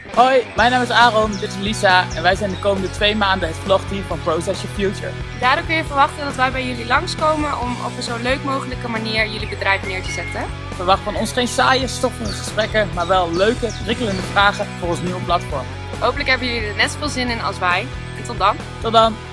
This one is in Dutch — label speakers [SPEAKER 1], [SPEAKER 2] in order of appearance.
[SPEAKER 1] Hoi, mijn naam is Aaron, dit is Lisa en wij zijn de komende 2 maanden het vlogteam van Process Your Future.
[SPEAKER 2] Daardoor kun je verwachten dat wij bij jullie langskomen om op een zo leuk mogelijke manier jullie bedrijf neer te zetten.
[SPEAKER 1] Verwacht van ons geen saaie, stoffige gesprekken, maar wel leuke, prikkelende vragen voor ons nieuwe platform.
[SPEAKER 2] Hopelijk hebben jullie er net zoveel zin in als wij. En tot dan!
[SPEAKER 1] Tot dan!